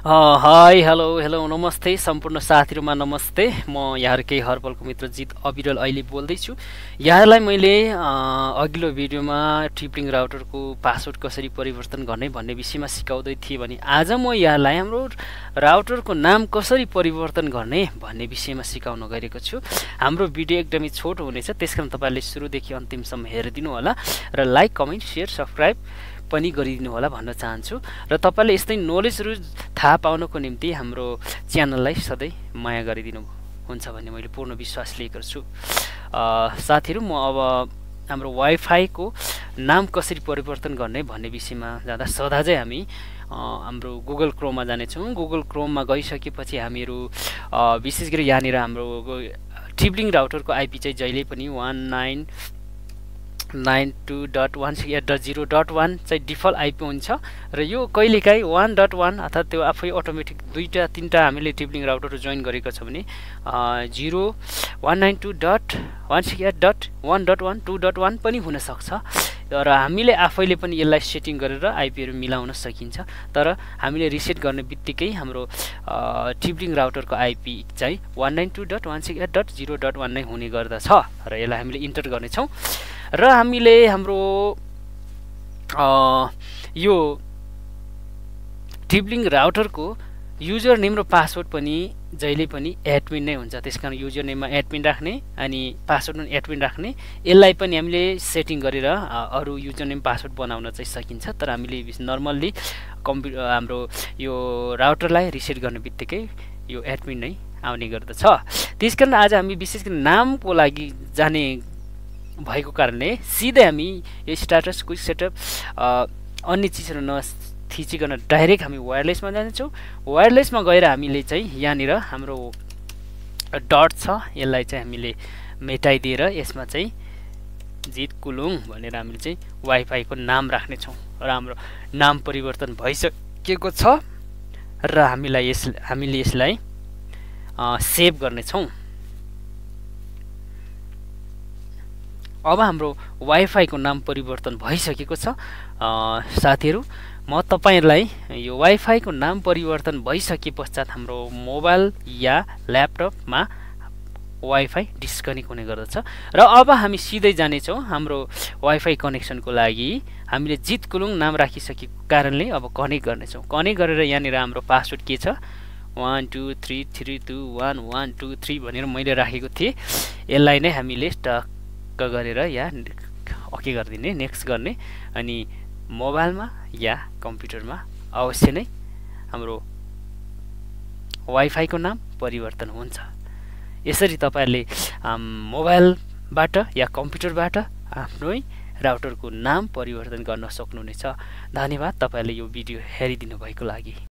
Hi hello hello नमस्ते सम्पूर्ण साथीहरुमा नमस्ते। म यहाँहरुकै हरपलको मित्र जित अविरल अहिले बोल्दैछु। यहाँहरुलाई मैले अघिल्लो भिडियोमा ट्रिपलिङ राउटरको पासवर्ड कसरी परिवर्तन गर्ने भन्ने विषयमा सिकाउँदै थिएँ भने आज म यहाँलाई हाम्रो राउटरको नाम कसरी परिवर्तन गर्ने भन्ने विषयमा सिकाउन गएको छु। हाम्रो भिडियो एकदमै छोटो हुनेछ, त्यसकारण तपाईहरुले सुरुदेखि अन्तिमसम्म हेरिदिनु होला र लाइक, कमेन्ट, शेयर, सब्स्क्राइब पनि गरिदिनु होला भन्न चाहन्छु। र तपाईले यस्तै नलेजहरु थाहा पाउनको निम्ति हाम्रो च्यानललाई सधैं माया गरिदिनु हुन्छ भन्ने मैले पूर्ण विश्वास लिएको छु। साथीहरु, म अब हाम्रो वाइफाई को नाम कसरी परिवर्तन गर्ने भन्ने विषयमा जाँदा सदा चाहिँ हामी हाम्रो गुगल क्रोममा जाने छौं। गुगल क्रोममा गइसकेपछि हामीहरु विशेष गरी यहाँनिर हाम्रो ट्रिपलिङ राउटरको आईपी चाहिँ जहिले पनि 192.168.0.1 चाहिँ डिफल्ट आईपी हुन्छ र यो कहिलेकाहीँ 1.1 अर्थात् त्यो आफै अटोमेटिक दुईटा तीनटा हामीले ट्रिपलिङ राउटर जोइन गरेको छ भने 192.168.1.1 2.1 पनि हुन सक्छ र हामीले आफैले पनि यसलाई सेटिङ गरेर आईपीहरु मिलाउन सकिन्छ। तर हामीले रिसेट गर्ने बित्तिकै हाम्रो ट्रिपलिङ राउटरको आईपी चाहिँ 192.168.0.1 नै हुने गर्दछ र यसलाई हामीले इन्टर गर्ने छौं र हामीले हाम्रो यो ट्रिपलिङ राउटरको युजर नेम र पासवर्ड पनि जहिले पनि एडमिन नै हुन्छ। त्यसकारण युजर नेममा एडमिन राख्ने अनि पासवर्ड पनि एडमिन राख्ने, यसलाई पनि हामीले सेटिङ गरेर अरु युजर नेम पासवर्ड बनाउन चाहिँ सकिन्छ। तर हामीले नर्मल्ली हाम्रो यो राउटरलाई रिसेट गर्ने बित्तिकै यो एडमिन नै आउने गर्दछ। त्यसकारण आज हामी विशेष गरी नामको लागि जाने भएको कारणले सिधै हामी यो स्ट्याटस क्विक सेटअप अन्य चीजहरु नथिचिकन डाइरेक्ट हामी वायरलेसमा जान्छौं। वायरलेसमा गएर हामीले चाहिँ यहाँनिर हाम्रो डट छ, यसलाई चाहिँ हामीले मेटाइदिएर यसमा चाहिँ जित कुलुङ भनेर हामीले चाहिँ वाइफाई को नाम राख्ने छौं र हाम्रो नाम परिवर्तन भइसकेको छ र हामीले यसलाई सेभ गर्ने छौं। अब हाम्रो वाइफाई को नाम परिवर्तन भइसकेको छ। साथीहरु, म तपाईहरुलाई यो वाइफाई को नाम परिवर्तन भइसके पश्चात हाम्रो मोबाइल या ल्यापटपमा वाइफाई डिस्कनेक्ट हुने गर्दछ र अब हामी सिधै जाने छौं हाम्रो वाइफाई कनेक्सनको लागि। हामीले जित कुलुङ नाम राखिसकेको कारणले अब कनेक्ट गर्ने छौं। कनेक्ट गरेर यहाँनिर हाम्रो पासवर्ड के छ 123321123 भनेर मैले राखेको थिए। यसलाई नै हामीले टक्क गरेर या ओके गर्दिने, नेक्स्ट गर्ने अनि मोबाइलमा या कम्प्युटरमा अवश्य नै हाम्रो वाइफाई को नाम परिवर्तन हुन्छ। यसरी तपाईहरुले मोबाइलबाट या कम्प्युटरबाट आफ्नै राउटरको नाम परिवर्तन गर्न सक्नुहुनेछ। धन्यवाद तपाईहरुले यो भिडियो हेरिदिनु भएको लागि।